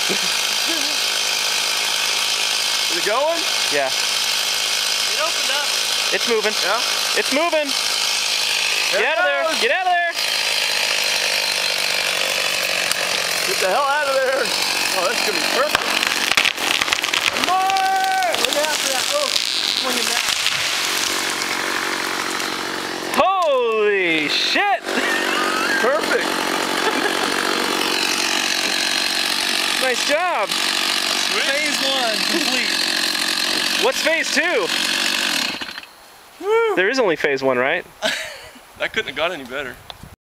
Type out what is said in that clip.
Is it going? Yeah. It opened up. It's moving. Yeah? It's moving. Get out of there. Get out of there. Get the hell out of there. Oh, that's going to be perfect. More! Look after that. Oh, swinging down. Holy shit! Perfect. Nice job. Phase 1 complete. What's phase 2? Woo! There is only phase 1, right? That couldn't have got any better.